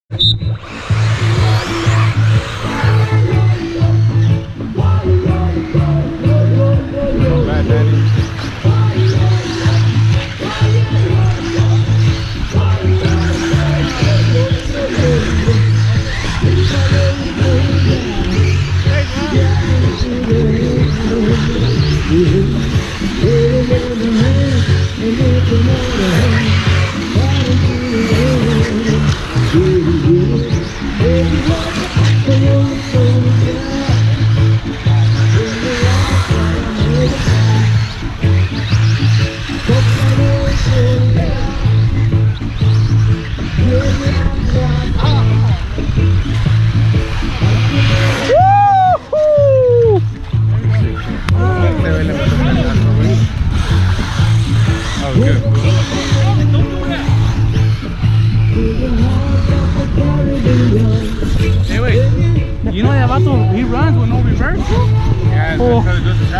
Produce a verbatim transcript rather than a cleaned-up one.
Hey, wait. You know that vato, he runs with no reverse? Yeah, Oh.